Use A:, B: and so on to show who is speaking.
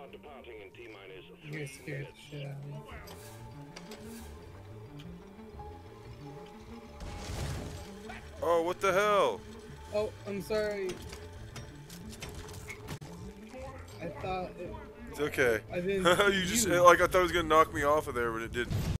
A: You're scared the shit out of me.
B: Oh, what the hell?
A: Oh, I'm sorry. I thought it,
B: It's okay.
A: I didn't
B: You
A: see
B: just
A: you.
B: like I thought it was gonna knock me off of there, but it didn't.